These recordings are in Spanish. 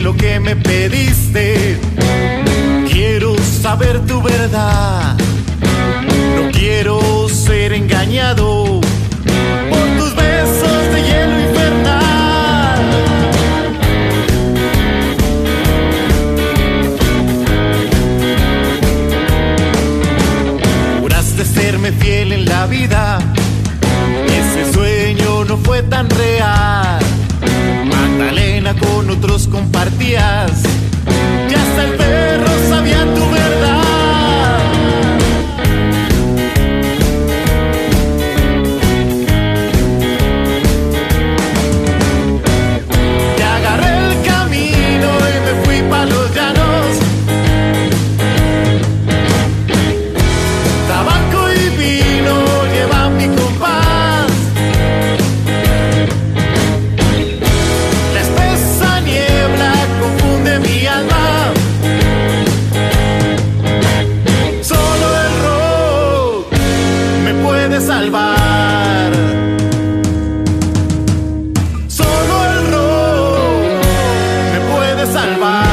lo que me pediste. Quiero saber tu verdad. No quiero ser engañado por tus besos de hielo infernal. Juraste serme fiel en la vida. Ese sueño no fue tan real. Magdalena, con otros compartías, y hasta el perro sabía tu verdad. Y agarré el camino y me fui pa' los llanos. Tabaco y vino llevan mi compás. La espesa niebla confunde mi alma. Solo el rock me puede salvar. Solo el rock me puede salvar.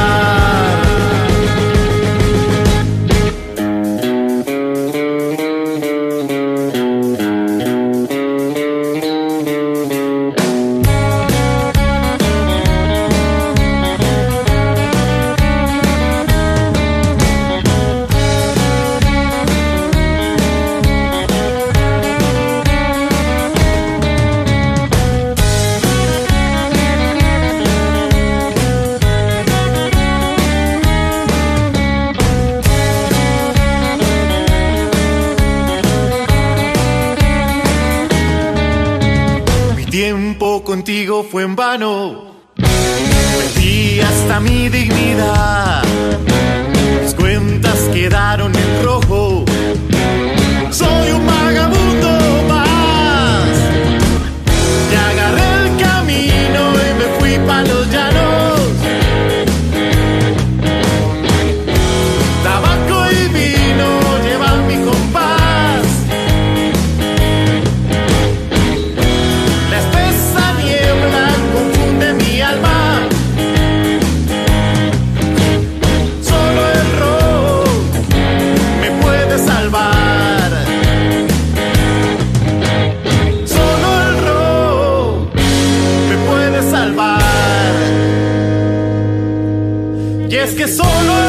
Tiempo contigo fue en vano, perdí hasta mi dignidad, mis cuentas quedaron en rojo, soy un vagabundo más. Y agarré el camino y me fui pa' los llanos. Tabaco y vino llevan mi compás. Y es que solo